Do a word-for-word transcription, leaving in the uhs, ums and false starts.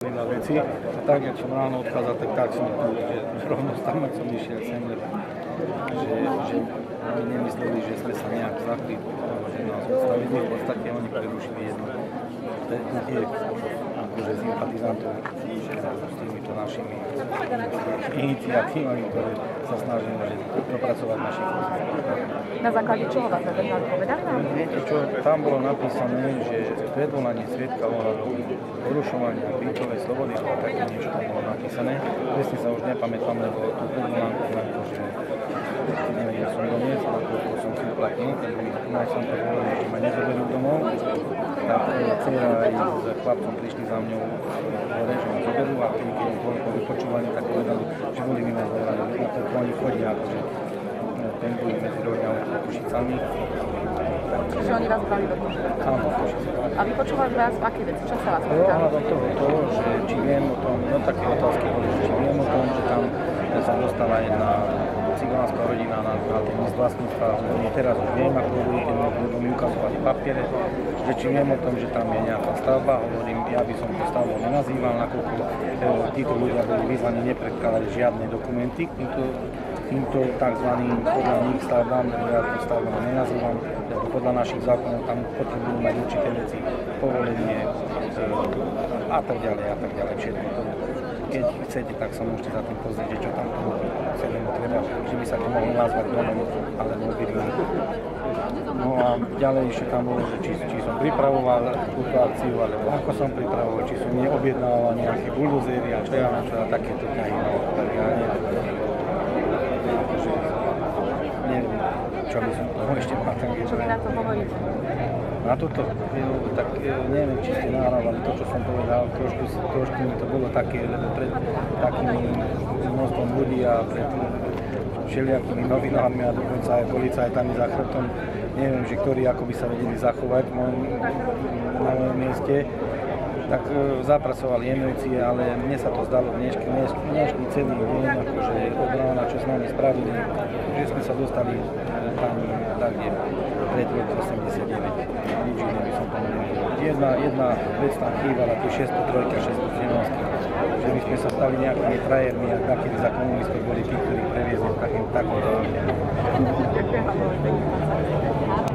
veľa veci. A tak, jak som ráno odchádzal, tak tak som tu, že rovno tam, ak som išiel sem, lebo že, že my nemysleli, že sme sa nejak zakli, že nás odstavili, v podstate oni prerušili jedno stretnutie akože sympatizantov s týmito našimi iniciatívami, ktoré sa snažíme dopracovať našich pozícií. Na základe čoho vás zadržali? Povedali nám? Viete čo, tam bolo napísané, že predvolanie svedka ohľadom porušovania bytovej slobody, ale také niečo tam bolo napísané. Presne sa už nepamätám, lebo tú predvolánku len to, že neviem, ja som donies, nakoľko som si uplatnil, takže ináč som to povedal, že ma nezoberú domov. Tak dcera aj s chlapcom prišli za mňou hore, že ma zoberú a keď im boli po vypočúvaní, tak povedali, že boli mi ma zobrali, nakoľko oni chodia, akože tempujú medzi Roňou a Košicami. Čiže oni vás brali do Košice? Áno, Košice. A vypočúvali vás v aké veci? Čo sa vás pýtali? Ohľadom toho, to, že či viem o tom, no také otázky boli, že či viem o tom, že tam sa dostala jedna cigánska rodina na, na ten list vlastníctva. Oni teraz už viem, ako budú mi ukazovali papiere, že či viem o tom, že tam je nejaká stavba. Hovorím, ja by som tú stavbu nenazýval, nakoľko títo ľudia boli vyzvaní nepredkladať žiadne dokumenty k týmto, týmto tzv. Podľa nich stavbám, lebo ja tú stavbu nenazývam, lebo podľa našich zákonov tam potrebujú mať určité veci, povolenie e, a tak ďalej a tak ďalej. Všetko to. Keď chcete, tak sa môžete za tým pozrieť, že čo tam celému treba, že by sa to mohlo nazvať domom alebo obydlím. No a ďalej ešte tam bolo, že či, či som pripravoval túto akciu, alebo ako som pripravoval, či som neobjednával nejaké buldozéry a čo ja na čo a takéto ťahy. No, tak ja neviem, že neviem, čo by som toho ešte mal tam. Čo vy na to hovoríte? Na toto, tak neviem, či ste nahrávali to, čo som povedal, trošku, trošku mi to bolo také, lebo pred takým množstvom ľudí a pred všelijakými novinármi a dokonca aj policajtami za chrbtom, neviem, že ktorí ako by sa vedeli zachovať v mojom, na mojom mieste, tak zapracovali emócie, ale mne sa to zdalo dnešný, dnešný celý deň, akože od rána, čo s nami spravili, že sme sa dostali tam, tak kde pred rok osemdesiatdeväť. Nič iné by som povedal. Jedna, jedna vec tam chýbala, tu šesťsto tri, šesťsto trinásť, že my sme sa stali nejakými frajermi, a takými za komunistov boli tí, ktorí previezli takým takom. Ďakujem.